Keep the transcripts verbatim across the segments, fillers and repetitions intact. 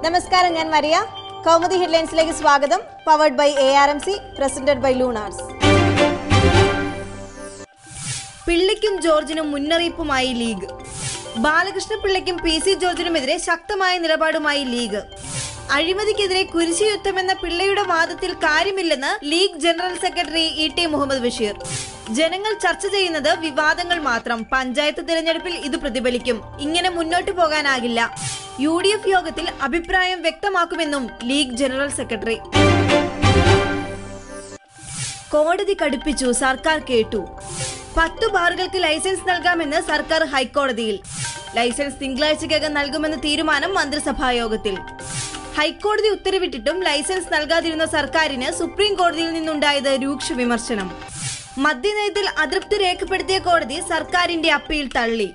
നമസ്കാരം, ഞാൻ മരിയ. കൗമുദി ഹെഡ്ലൈൻസിലേക്ക് സ്വാഗതം. Powered by A R M C, presented by Lunars. പിള്ളയ്ക്കും ജോർജിനും മുന്നറിയിപ്പുമായി ലീഗ്. ബാലകൃഷ്ണ പിള്ളയ്ക്കും പി സി ജോർജിനുമെതിരെ ശക്തമായ നിലപാടുമായി ലീഗ്. അഴിമതിക്കെതിരെ കുരിശുയുദ്ധമെന്ന പിള്ളയുടെ വാദത്തിൽ കാര്യമില്ലെന്ന് League general secretary E T Muhammad Basheer. ജനങ്ങൾ ചർച്ച ചെയ്യുന്നത് വിവാദങ്ങൾ മാത്രം. പഞ്ചായത്ത് തിരഞ്ഞെടുപ്പിൽ ഇത് പ്രതിഫലിക്കും. ഇങ്ങനെ മുന്നോട്ടു പോകാനാകില്ല. യു ഡി എഫ് യോഗത്തിൽ അഭിപ്രായം വ്യക്തമാക്കുമെന്നും ലീഗ് ജനറൽ സെക്രട്ടറി. കോടതി കടുപ്പിച്ചു, സർക്കാർ കേട്ടു. പത്തു ബാറുകൾക്ക് ലൈസൻസ് നൽകാമെന്ന് സർക്കാർ ഹൈക്കോടതിയിൽ. ലൈസൻസ് തിങ്കളാഴ്ചക്കകം നൽകുമെന്ന തീരുമാനം മന്ത്രിസഭാ യോഗത്തിൽ. ഹൈക്കോടതി ഉത്തരവിട്ടിട്ടും ലൈസൻസ് നൽകാതിരുന്ന സർക്കാരിന് സുപ്രീം കോടതിയിൽ നിന്നുണ്ടായത് രൂക്ഷ വിമർശനം. മദ്യനയത്തിൽ അതൃപ്തി രേഖപ്പെടുത്തിയ കോടതി സർക്കാരിന്റെ അപ്പീൽ തള്ളി.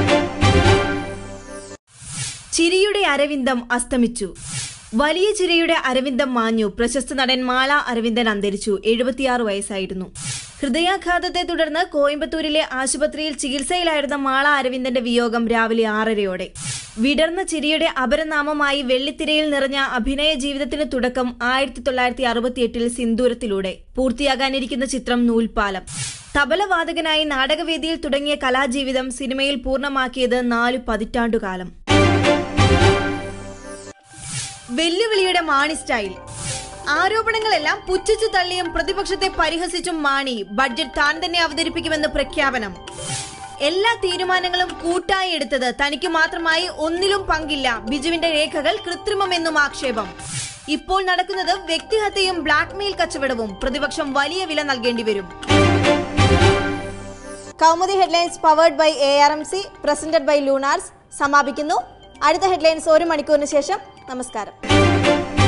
ചിരിയുടെ അരവിന്ദം അസ്തമിച്ചു. വലിയ ചിരിയുടെ അരവിന്ദം മാഞ്ഞു. പ്രശസ്ത നടൻ മാള അരവിന്ദൻ അന്തരിച്ചു. എഴുപത്തിയാറ് വയസ്സായിരുന്നു. ഹൃദയാഘാതത്തെ തുടർന്ന് കോയമ്പത്തൂരിലെ ആശുപത്രിയിൽ ചികിത്സയിലായിരുന്ന മാള അരവിന്ദന്റെ വിയോഗം രാവിലെ ആറരയോടെ. വിടർന്ന ചിരിയുടെ അപരനാമമായി വെള്ളിത്തിരയിൽ നിറഞ്ഞ അഭിനയ ജീവിതത്തിന് തുടക്കം ആയിരത്തി തൊള്ളായിരത്തി അറുപത്തിയെട്ടിൽ സിന്ദൂരത്തിലൂടെ. പൂർത്തിയാകാനിരിക്കുന്ന ചിത്രം നൂൽപ്പാലം. തബലവാദകനായി നാടകവേദിയിൽ തുടങ്ങിയ കലാജീവിതം സിനിമയിൽ പൂർണ്ണമാക്കിയത് നാലു പതിറ്റാണ്ടുകാലം. വെല്ലുവിളിയുടെ മാണി സ്റ്റൈൽ. ആരോപണങ്ങളെല്ലാം പുച്ഛിച്ചു തള്ളിയും പ്രതിപക്ഷത്തെ പരിഹസിച്ചും മാണി ബഡ്ജറ്റ് താൻ തന്നെ അവതരിപ്പിക്കുമെന്ന് പ്രഖ്യാപനം. എല്ലാ തീരുമാനങ്ങളും കൂട്ടായി എടുത്തത് തനിക്ക് മാത്രമായി ഒന്നിലും പങ്കില്ല. ബിജുവിന്റെ രേഖകൾ കൃത്രിമമെന്നും ആക്ഷേപം. ഇപ്പോൾ നടക്കുന്നത് വ്യക്തിഹത്യയും ബ്ലാക്ക്മെയിൽ കച്ചവടവും. പ്രതിപക്ഷം വലിയ വില നൽകേണ്ടി വരും. Kaumudi headlines powered by A R M C, presented by Lunars സമാപിക്കുന്നു. അടുത്ത ഹെഡ്ലൈൻസ് ഒരു മണിക്കൂറിന് ശേഷം. നമസ്കാരം.